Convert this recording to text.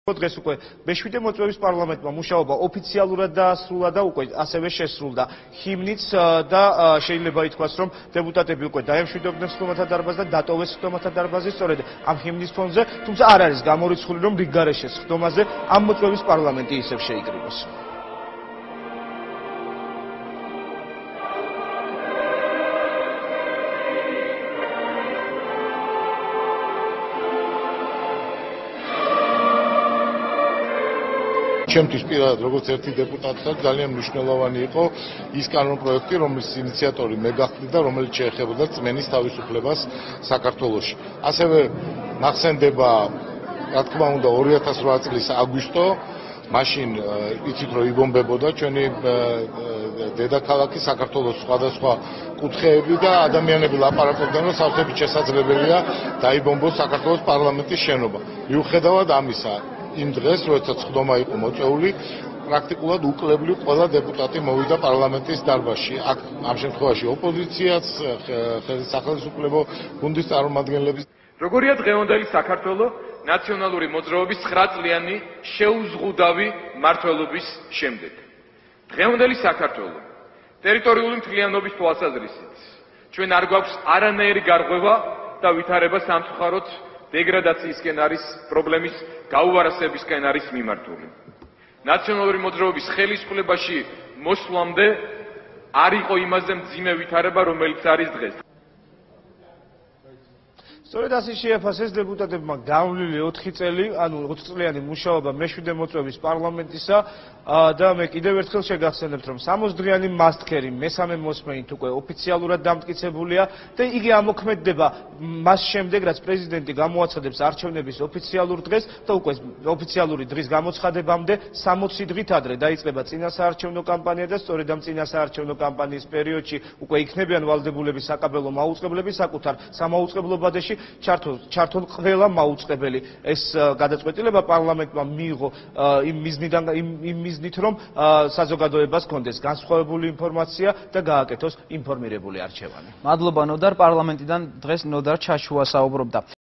დღეს უკვე მე-7 მოწვევის პარლამენტმა მუშაობა ოფიციალურად დაასრულა და უკვე ასევე შესრულდა ჰიმნიც და შეიძლება ითქვას, რომ დეპუტატები უკვე დაემშვიდობდნენ სხდომათა დარბაზს და დატოვეს სხდომათა დარბაზი სწორედ ამ ჰიმნის ფონზე, თუმცა არ არის გამორიცხული, რომ რიგგარეშე სხდომაზე ამ მოწვევის პარლამენტი ისევ შეიკრიბოს. ჩემთვის პირადად როგორც ერთი დეპუტატად ძალიან მნიშვნელოვანი იყო ის კანონპროექტი, რომლის ინიციატორი მე გახდი და რომელიც შეეხებოდა რწმენის თავისუფლებას საქართველოში. ასევე ნახსენდება, რა თქმა უნდა, 2008 წლის აგვისტო, მაშინ იცით რომ იბომბებოდა ჩვენი დედაქალაქი საქართველოს სხვადასხვა კუთხეები და ადამიანები ლაპარაკობდნენ, რომ სავსებით შესაძლებელია დაიბომბოს საქართველოს პარლამენტის შენობა. მიუხედავად ამისა, იმ დღეს, როდესაც სხდომა იყო მოწვეული, პრაქტიკულად უკლებლივ ყველა დეპუტატი მოვიდა პარლამენტის დარბაზში. აქ ამ შემთხვევაში ოპოზიციაც, სახელმწიფო გუნდის წარმომადგენლები. როგორია დღევანდელი საქართველოს ნაციონალური მოძრაობის 9 წლიანი შეუზღუდავი მმართველობის შემდეგ. დღევანდელი საქართველოს ტერიტორიული მთლიანობის თვალსაზრისით ჩვენ არ გვაქვს არანაირი გარღვევა და ვითარება სამწუხაროდ დეგრადაციისკენ არის პრობლემის გაუარესებისკენ არის მიმართული. ნაციონალური მოძრაობის ხელისუფლებაში მოსვლამდე არ იყო იმაზე მძიმე ვითარება, რომელიც არის დღეს. სწორედ ასე შეაფასეს დეპუტატებმა გავლილი 4 წელი, ანუ 4 წლიანი მუშაობა მე-7 მოწვევის პარლამენტისა და მე კიდევ ერთხელ შეგახსენებთ, რომ 60 დღიანი მასტქერი მესამე მოსმენით უკვე ოფიციალურად დამტკიცებულია და იგი ამოქმედდება მას შემდეგ, რაც პრეზიდენტი გამოაცხადებს არჩევნების ოფიციალურ დღეს და უკვე ოფიციალური დღის გამოცხადებამდე 60 დღით ადრე დაიწყება წინასაარჩევნო კამპანია და სწორედ ამ წინასაარჩევნო კამპანიის პერიოდში უკვე იქნებიან ვალდებულები საკაბელო მაუწყებლები საკუთარ სამაუწყებლო ბადეში ჩართულ ყველა მაუწყებელი. ეს გადაწყვეტილება პარლამენტმა მიიღო იმ მიზნით, რომ საზოგადოებას ჰქონდეს განსხვავებული ინფორმაცია და გააკეთოს ინფორმირებული არჩევანი. მადლობა ნოდარ, პარლამენტიდან დღეს ნოდარ ჩაშუა საუბრობდა.